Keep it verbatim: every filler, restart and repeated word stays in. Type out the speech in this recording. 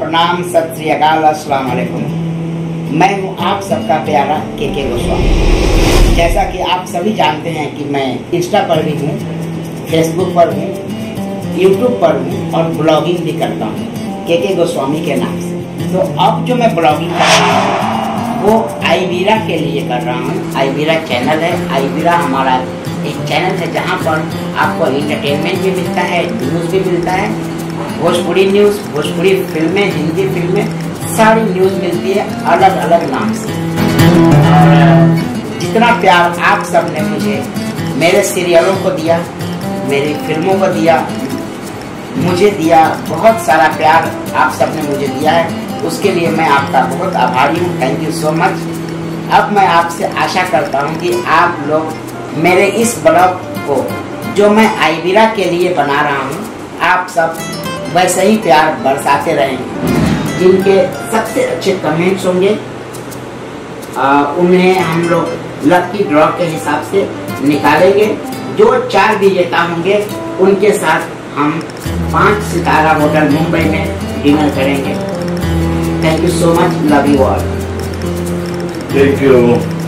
प्रणाम, सत श्री अकाल, अस्सलाम वालेकुम। मैं हूँ आप सबका प्यारा के के गोस्वामी। जैसा कि आप सभी जानते हैं कि मैं इंस्टा पर भी हूँ, फेसबुक पर हूँ, यूट्यूब पर हूँ और ब्लॉगिंग भी करता हूँ के के गोस्वामी के नाम से। तो अब जो मैं ब्लॉगिंग कर रहा हूँ वो आईवीरा के लिए कर रहा हूँ। आईवीरा चैनल है। आईवीरा हमारा एक चैनल है जहाँ पर आपको एंटरटेनमेंट भी मिलता है, न्यूज़ भी मिलता है, भोजपुरी न्यूज़, भोजपुरी फिल्में, हिंदी फिल्में, सारी न्यूज़ मिलती है अलग अलग नाम से। और जितना प्यार आप सब ने मुझे मेरे सीरियलों को दिया, मेरी फिल्मों को दिया, मुझे दिया, बहुत सारा प्यार आप सब ने मुझे दिया है, उसके लिए मैं आपका बहुत आभारी हूँ। Thank you so much. अब मैं आपसे आशा करता हूँ कि आप लोग मेरे इस ब्लॉग को जो मैं आईवीरा के लिए बना रहा हूँ, आप सब वैसे ही प्यार बरसाते रहेंगे। जिनके सबसे अच्छे कमेंट्स होंगे आ, उन्हें हम लोग लकी ड्रॉ के हिसाब से निकालेंगे। जो चार विजेता होंगे उनके साथ हम पांच सितारा होटल मुंबई में डिनर करेंगे। Thank you so much. Love you all. Thank you.